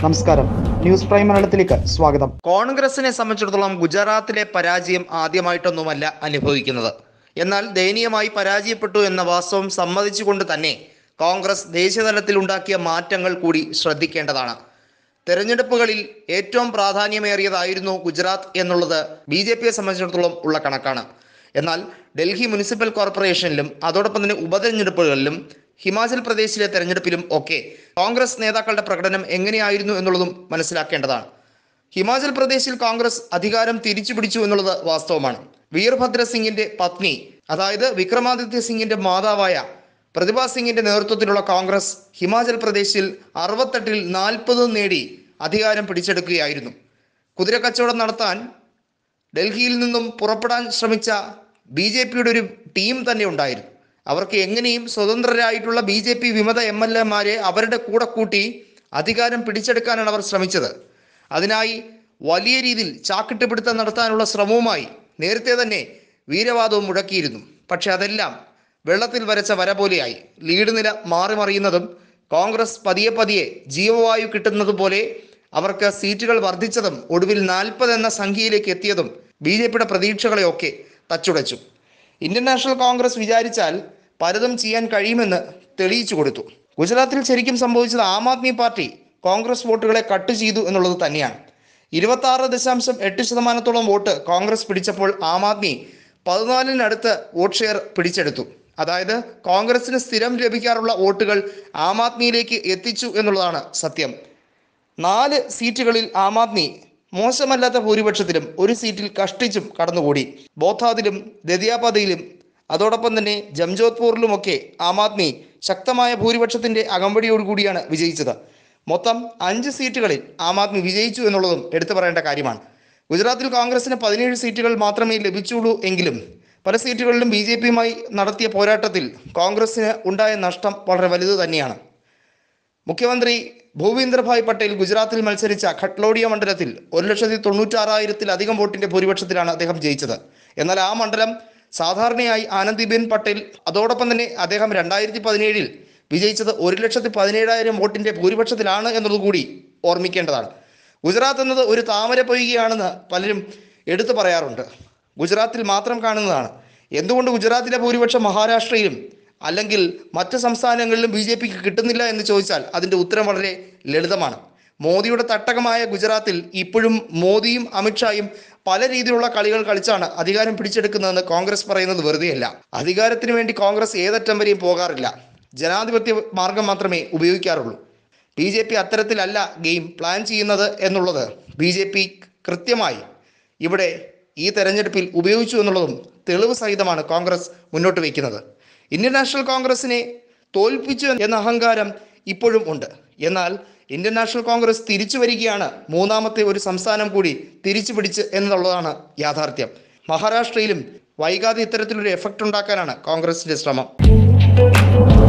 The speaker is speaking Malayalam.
നമസ്കാരം, ന്യൂസ് പ്രൈം മലയാളത്തിലേക്ക് സ്വാഗതം. കോൺഗ്രസിനെ സംബന്ധിച്ചിടത്തോളം ഗുജറാത്തിലെ പരാജയം ആദ്യമായിട്ടൊന്നുമല്ല അനുഭവിക്കുന്നത്. എന്നാൽ ദയനീയമായി പരാജയപ്പെട്ടു എന്ന വാസ്തവം സമ്മതിച്ചുകൊണ്ട് തന്നെ കോൺഗ്രസ് ദേശീയതലത്തിൽ ഉണ്ടാക്കിയ മാറ്റങ്ങൾ കൂടി ശ്രദ്ധിക്കേണ്ടതാണ്. തെരഞ്ഞെടുപ്പുകളിൽ ഏറ്റവും പ്രാധാന്യമേറിയതായിരുന്നു ഗുജറാത്ത് എന്നുള്ളത് BJPയെ സംബന്ധിച്ചിടത്തോളം ഉള്ള കണക്കാണ്. എന്നാൽ ഡൽഹി മുനിസിപ്പൽ കോർപ്പറേഷനിലും അതോടൊപ്പം തന്നെ ഉപതെരഞ്ഞെടുപ്പുകളിലും ഹിമാചൽ പ്രദേശിലെ തെരഞ്ഞെടുപ്പിലും ഒക്കെ കോൺഗ്രസ് നേതാക്കളുടെ പ്രകടനം എങ്ങനെയായിരുന്നു എന്നുള്ളതും മനസ്സിലാക്കേണ്ടതാണ്. ഹിമാചൽ പ്രദേശിൽ കോൺഗ്രസ് അധികാരം തിരിച്ചുപിടിച്ചു എന്നുള്ളത് വാസ്തവമാണ്. വീർഭദ്ര സിംഗിന്റെ പത്നി, അതായത് വിക്രമാദിത്യ സിംഗിന്റെ മാതാവായ പ്രതിഭ സിംഗിന്റെ നേതൃത്വത്തിലുള്ള കോൺഗ്രസ് ഹിമാചൽ പ്രദേശിൽ 68-ൽ 40 നേടി അധികാരം പിടിച്ചെടുക്കുകയായിരുന്നു. കുതിരക്കച്ചവടം നടത്താൻ ഡൽഹിയിൽ നിന്നും പുറപ്പെടാൻ ശ്രമിച്ച BJPയുടെ ഒരു ടീം തന്നെ ഉണ്ടായിരുന്നു. അവർക്ക് എങ്ങനെയും സ്വതന്ത്രരായിട്ടുള്ള BJP വിമത MLA-മാരെ അവരുടെ കൂടെ കൂട്ടി അധികാരം പിടിച്ചെടുക്കാനാണ് അവർ ശ്രമിച്ചത്. അതിനായി വലിയ രീതിയിൽ ചാക്കിട്ടുപിടുത്തം നടത്താനുള്ള ശ്രമവുമായി നേരത്തെ തന്നെ വീരവാദവും മുഴക്കിയിരുന്നു. പക്ഷെ അതെല്ലാം വെള്ളത്തിൽ വരച്ച വര പോലെയായി. ലീഡ് നില മാറി മറിയുന്നതും കോൺഗ്രസ് പതിയെ പതിയെ ജീവവായു കിട്ടുന്നതുപോലെ അവർക്ക് സീറ്റുകൾ വർദ്ധിച്ചതും ഒടുവിൽ 40 എന്ന സംഖ്യയിലേക്ക് എത്തിയതും BJPയുടെ പ്രതീക്ഷകളെയൊക്കെ തച്ചുടച്ചു. ഇന്ത്യൻ നാഷണൽ കോൺഗ്രസ് വിചാരിച്ചാൽ പലതും ചെയ്യാൻ കഴിയുമെന്ന് തെളിയിച്ചു കൊടുത്തു. ഗുജറാത്തിൽ ശരിക്കും സംഭവിച്ചത് ആം ആദ്മി പാർട്ടി കോൺഗ്രസ് വോട്ടുകളെ കട്ട് ചെയ്തു എന്നുള്ളത് തന്നെയാണ്. 26.8% വോട്ട് കോൺഗ്രസ് പിടിച്ചപ്പോൾ ആം ആദ്മി 14-നടുത്ത് വോട്ട് ഷെയർ പിടിച്ചെടുത്തു. അതായത് കോൺഗ്രസിന് സ്ഥിരം ലഭിക്കാറുള്ള വോട്ടുകൾ ആം ആദ്മിയിലേക്ക് എത്തിച്ചു എന്നുള്ളതാണ് സത്യം. 4 സീറ്റുകളിൽ ആം ആദ്മി മോശമല്ലാത്ത ഭൂരിപക്ഷത്തിലും ഒരു സീറ്റിൽ കഷ്ടിച്ചും കടന്നുകൂടി. ബോധാദിലും ദതിയാപതിയിലും അതോടൊപ്പം തന്നെ ജംജോധ്പൂരിലുമൊക്കെ ആം ആദ്മി ശക്തമായ ഭൂരിപക്ഷത്തിന്റെ അകമ്പടിയോടുകൂടിയാണ് വിജയിച്ചത്. മൊത്തം 5 സീറ്റുകളിൽ ആം ആദ്മി വിജയിച്ചു എന്നുള്ളതും എടുത്തു പറയേണ്ട കാര്യമാണ്. ഗുജറാത്തിൽ കോൺഗ്രസിന് 17 സീറ്റുകൾ മാത്രമേ ലഭിച്ചുള്ളൂ എങ്കിലും പല സീറ്റുകളിലും BJPയുമായി നടത്തിയ പോരാട്ടത്തിൽ കോൺഗ്രസിന് ഉണ്ടായ നഷ്ടം വളരെ വലുത് തന്നെയാണ്. മുഖ്യമന്ത്രി ഭൂപീന്ദർഭായ് പട്ടേൽ ഗുജറാത്തിൽ മത്സരിച്ച ഖട്ലോഡിയ മണ്ഡലത്തിൽ 1,96,000-ലധികം വോട്ടിന്റെ ഭൂരിപക്ഷത്തിലാണ് അദ്ദേഹം ജയിച്ചത്. എന്നാൽ ആ മണ്ഡലം സാധാരണയായി ആനന്ദിബെൻ പട്ടേൽ, അതോടൊപ്പം തന്നെ അദ്ദേഹം 2017-ൽ വിജയിച്ചത് 1,17,000 വോട്ടിന്റെ ഭൂരിപക്ഷത്തിലാണ് എന്നതുകൂടി ഓർമ്മിക്കേണ്ടതാണ്. ഗുജറാത്ത് എന്നത് ഒരു താമര പൊയ്കയാണെന്ന് പലരും എടുത്തു പറയാറുണ്ട്. ഗുജറാത്തിൽ മാത്രം കാണുന്നതാണ്. എന്തുകൊണ്ട് ഗുജറാത്തിലെ ഭൂരിപക്ഷം മഹാരാഷ്ട്രയിലും അല്ലെങ്കിൽ മറ്റ് സംസ്ഥാനങ്ങളിലും BJPക്ക് കിട്ടുന്നില്ല എന്ന് ചോദിച്ചാൽ അതിൻ്റെ ഉത്തരം വളരെ ലളിതമാണ്. മോദിയുടെ തട്ടകമായ ഗുജറാത്തിൽ ഇപ്പോഴും മോദിയും അമിത്ഷായും പല രീതിയിലുള്ള കളികൾ കളിച്ചാണ് അധികാരം പിടിച്ചെടുക്കുന്നതെന്ന് കോൺഗ്രസ് പറയുന്നത് വെറുതെയല്ല. അധികാരത്തിന് വേണ്ടി കോൺഗ്രസ് ഏതറ്റം വരെയും പോകാറില്ല. ജനാധിപത്യ മാർഗം മാത്രമേ ഉപയോഗിക്കാറുള്ളൂ. BJP അത്തരത്തിലല്ല ഗെയിം പ്ലാൻ ചെയ്യുന്നത് എന്നുള്ളത് BJP കൃത്യമായി ഇവിടെ ഈ തെരഞ്ഞെടുപ്പിൽ ഉപയോഗിച്ചു എന്നുള്ളതും തെളിവ് സഹിതമാണ് കോൺഗ്രസ് മുന്നോട്ട് വയ്ക്കുന്നത്. ഇന്ത്യൻ നാഷണൽ കോൺഗ്രസിനെ തോൽപ്പിച്ചു എന്ന അഹങ്കാരം ഇപ്പോഴും ഉണ്ട്. എന്നാൽ ഇന്ത്യൻ നാഷണൽ കോൺഗ്രസ് തിരിച്ചു വരികയാണ്. മൂന്നാമത്തെ ഒരു സംസ്ഥാനം കൂടി തിരിച്ചു പിടിച്ച് എന്നുള്ളതാണ് യാഥാർത്ഥ്യം. മഹാരാഷ്ട്രയിലും വൈകാതെ ഇത്തരത്തിലൊരു എഫക്റ്റ് ഉണ്ടാക്കാനാണ് കോൺഗ്രസിന്റെ ശ്രമം.